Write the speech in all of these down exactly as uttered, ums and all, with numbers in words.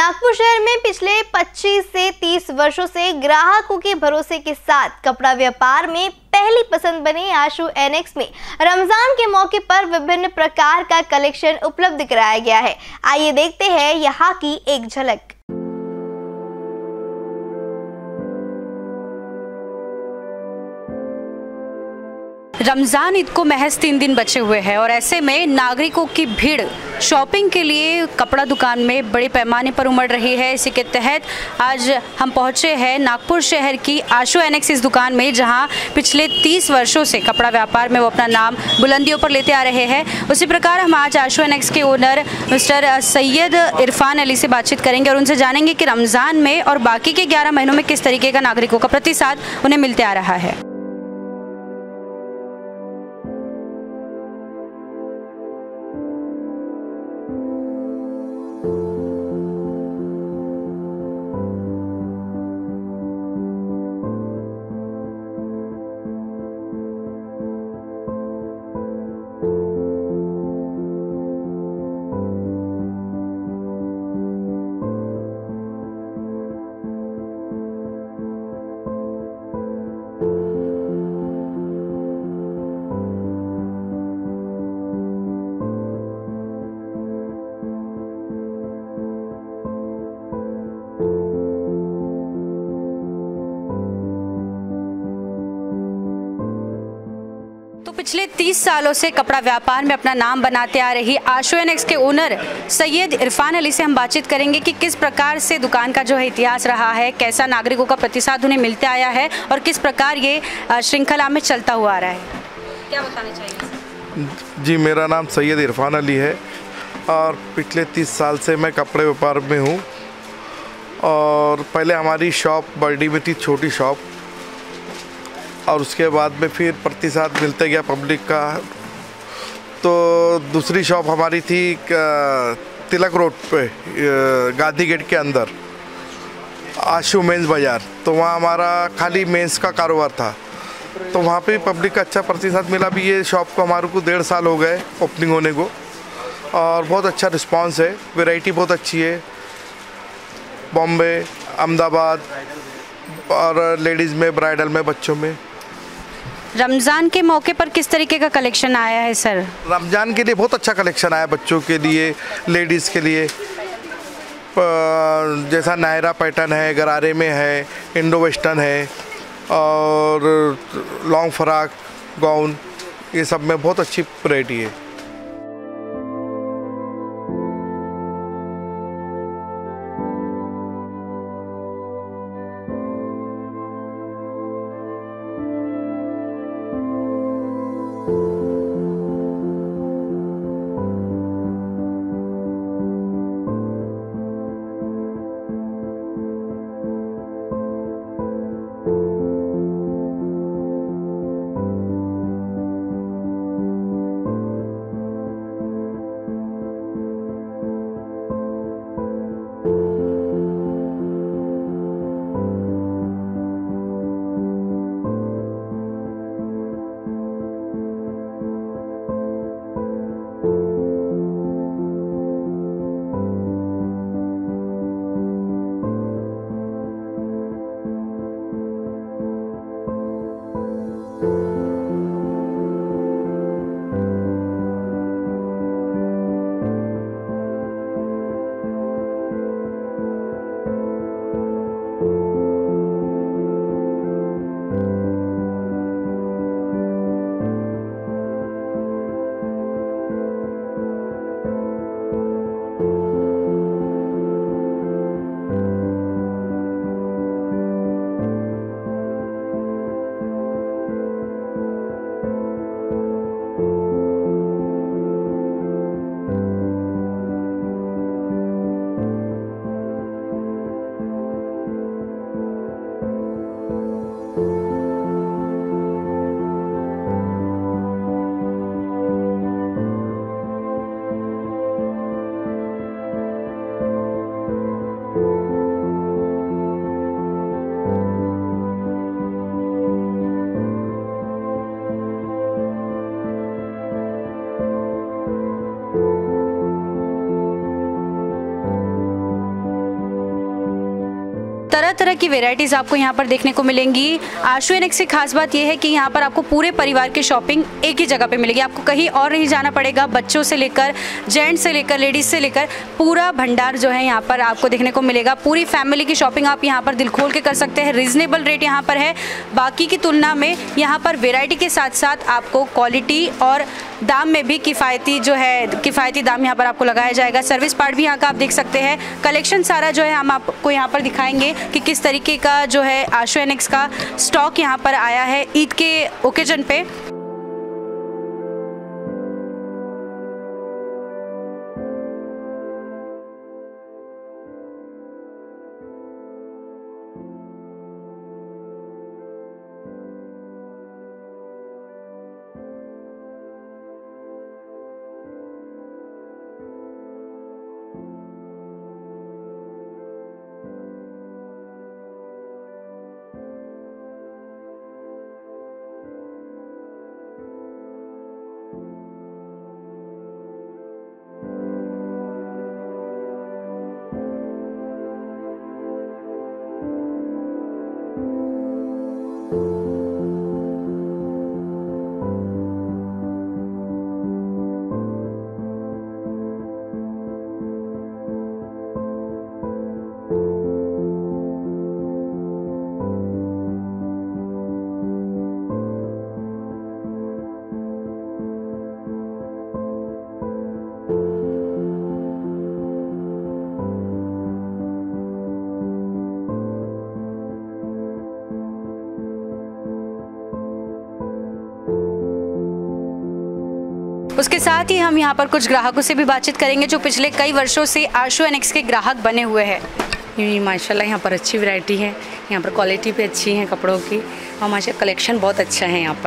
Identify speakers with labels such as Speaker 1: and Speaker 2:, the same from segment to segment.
Speaker 1: नागपुर शहर में पिछले पच्चीस से तीस वर्षों से ग्राहकों के भरोसे के साथ कपड़ा व्यापार में पहली पसंद बने आशु एनेक्स में रमजान के मौके पर विभिन्न प्रकार का कलेक्शन उपलब्ध कराया गया है। आइए देखते हैं यहाँ की एक झलक।
Speaker 2: रमज़ान ईद को महज तीन दिन बचे हुए हैं और ऐसे में नागरिकों की भीड़ शॉपिंग के लिए कपड़ा दुकान में बड़े पैमाने पर उमड़ रही है। इसी के तहत आज हम पहुंचे हैं नागपुर शहर की आशु एनेक्स इस दुकान में, जहां पिछले तीस वर्षों से कपड़ा व्यापार में वो अपना नाम बुलंदियों पर लेते आ रहे हैं। उसी प्रकार हम आज आशु एनेक्स के ओनर मिस्टर सैयद इरफान अली से बातचीत करेंगे और उनसे जानेंगे कि रमज़ान में और बाकी के ग्यारह महीनों में किस तरीके का नागरिकों का प्रतिसाद उन्हें मिलते आ रहा है। पिछले तीस सालों से कपड़ा व्यापार में अपना नाम बनाते आ रही आशु एनेक्स के ओनर सैयद इरफान अली से हम बातचीत करेंगे कि किस प्रकार से दुकान का जो है इतिहास रहा है, कैसा नागरिकों का प्रतिसाद उन्हें मिलते आया है और किस प्रकार ये श्रृंखला में चलता हुआ आ रहा है। क्या बताना चाहिए?
Speaker 3: जी, मेरा नाम सैयद इरफान अली है और पिछले तीस साल से मैं कपड़े व्यापार में हूँ। और पहले हमारी शॉप बर्डी में थी, छोटी शॉप, और उसके बाद में फिर प्रतिसाद मिलते गया पब्लिक का। तो दूसरी शॉप हमारी थी तिलक रोड पे, गांधी गेट के अंदर, आशु मेंस बाज़ार। तो वहाँ हमारा खाली मेंस का कारोबार था, तो वहाँ पे पब्लिक का अच्छा प्रतिसाद मिला। भी ये शॉप को हमारे को डेढ़ साल हो गए ओपनिंग होने को और बहुत अच्छा रिस्पांस है। वैरायटी बहुत अच्छी है, बॉम्बे, अहमदाबाद और लेडीज़ में, ब्राइडल में, बच्चों में।
Speaker 2: रमज़ान के मौके पर किस तरीके का कलेक्शन आया है सर?
Speaker 3: रमज़ान के लिए बहुत अच्छा कलेक्शन आया, बच्चों के लिए, लेडीज़ के लिए। जैसा नायरा पैटर्न है, गरारे में है, इंडो वेस्टर्न है और लॉन्ग फ्रॉक, गाउन, ये सब में बहुत अच्छी वैरायटी है।
Speaker 2: तरह तरह की वेराइटीज़ आपको यहाँ पर देखने को मिलेंगी। आशु एनेक्स की खास बात यह है कि यहाँ पर आपको पूरे परिवार की शॉपिंग एक ही जगह पे मिलेगी, आपको कहीं और नहीं जाना पड़ेगा। बच्चों से लेकर जेंट्स से लेकर लेडीज़ से लेकर पूरा भंडार जो है यहाँ पर आपको देखने को मिलेगा। पूरी फैमिली की शॉपिंग आप यहाँ पर दिल खोल के कर सकते हैं। रिजनेबल रेट यहाँ पर है, बाकी की तुलना में यहाँ पर वेराइटी के साथ साथ आपको क्वालिटी और दाम में भी किफ़ायती जो है किफ़ायती दाम यहाँ पर आपको लगाया जाएगा। सर्विस पार्ट भी यहाँ का आप देख सकते हैं। कलेक्शन सारा जो है हम आपको यहाँ पर दिखाएंगे कि किस तरीके का जो है आशु एनेक्स का स्टॉक यहाँ पर आया है ईद के ओकेजन पे। उसके साथ ही हम यहाँ पर कुछ ग्राहकों से भी बातचीत करेंगे जो पिछले कई वर्षों से आशु एनेक्स के ग्राहक बने हुए हैं।
Speaker 4: ये माशाल्लाह यहाँ पर अच्छी वैरायटी है, यहाँ पर क्वालिटी भी अच्छी है कपड़ों की, और माशाल्लाह कलेक्शन बहुत अच्छा है यहाँ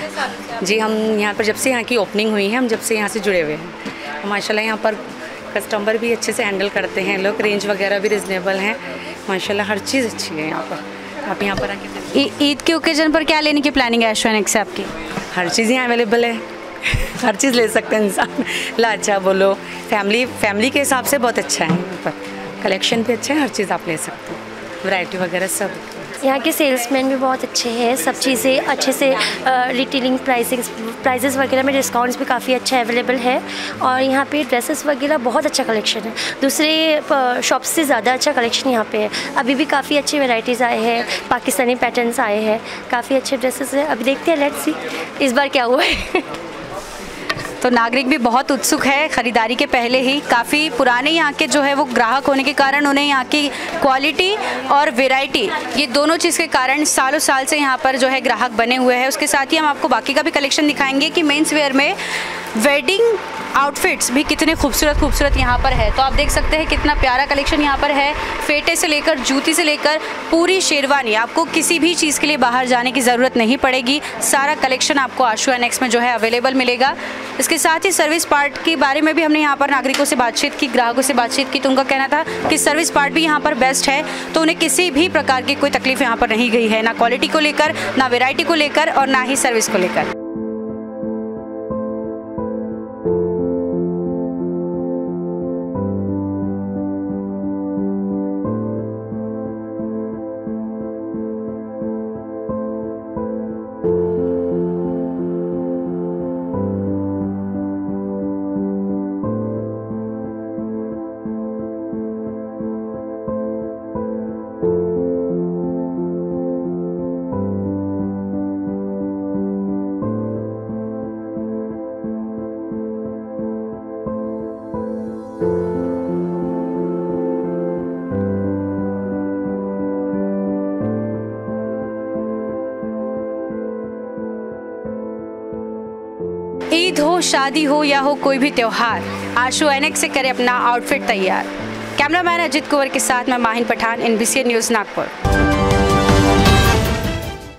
Speaker 4: पर। जी हम यहाँ पर जब से यहाँ की ओपनिंग हुई है, हम जब से यहाँ से जुड़े हुए हैं, माशाल्लाह यहाँ पर कस्टमर भी अच्छे से हैंडल करते हैं लोग, रेंज वगैरह भी रिजनेबल हैं, माशाल्लाह हर चीज़ अच्छी है यहाँ पर। आप यहाँ पर आके
Speaker 2: ईद के ओकेजन पर क्या लेने की प्लानिंग है आशु एनेक्स से आपकी?
Speaker 4: हर चीज़ यहाँ अवेलेबल है, हर चीज़ ले सकते हैं इंसान। लाचा बोलो, फैमिली फैमिली के हिसाब से बहुत अच्छा है यहाँ पर, कलेक्शन भी अच्छा है, हर चीज़ आप ले सकते हो, वैरायटी वगैरह सब।
Speaker 5: यहाँ के सेल्समैन भी बहुत अच्छे हैं, सब चीज़ें अच्छे से रिटेलिंग प्राइसिंग प्राइजेस वगैरह में डिस्काउंट्स भी काफ़ी अच्छा अवेलेबल है, और यहाँ पे ड्रेसेस वगैरह बहुत अच्छा कलेक्शन है, दूसरे शॉप्स से ज़्यादा अच्छा कलेक्शन यहाँ पे है। अभी भी काफ़ी अच्छी वैरायटीज़ आए हैं, पाकिस्तानी पैटर्न्स आए हैं, काफ़ी अच्छे ड्रेसेस हैं। अभी देखते हैं, लेट्स सी इस बार क्या हुआ है।
Speaker 2: तो नागरिक भी बहुत उत्सुक है खरीदारी के पहले ही। काफ़ी पुराने यहाँ के जो है वो ग्राहक होने के कारण उन्हें यहाँ की क्वालिटी और वैरायटी, ये दोनों चीज़ के कारण सालों साल से यहाँ पर जो है ग्राहक बने हुए हैं। उसके साथ ही हम आपको बाकी का भी कलेक्शन दिखाएंगे कि मेंस वेयर में वेडिंग आउटफिट्स भी कितने खूबसूरत खूबसूरत यहाँ पर है। तो आप देख सकते हैं कितना प्यारा कलेक्शन यहाँ पर है, फेटे से लेकर जूती से लेकर पूरी शेरवानी, आपको किसी भी चीज़ के लिए बाहर जाने की ज़रूरत नहीं पड़ेगी। सारा कलेक्शन आपको आशु एनेक्स में जो है अवेलेबल मिलेगा। इसके साथ ही सर्विस पार्ट के बारे में भी हमने यहाँ पर नागरिकों से बातचीत की, ग्राहकों से बातचीत की, तो उनका कहना था कि सर्विस पार्ट भी यहाँ पर बेस्ट है, तो उन्हें किसी भी प्रकार की कोई तकलीफ यहाँ पर नहीं गई है, ना क्वालिटी को लेकर, ना वेराइटी को लेकर और ना ही सर्विस को लेकर। ईद हो, शादी हो या हो कोई भी त्यौहार, आशु एनेक्स से करे अपना आउटफिट तैयार। कैमरामैन अजित कुंवर के साथ मैं माहिन पठान, एनबीसी न्यूज़ नागपुर।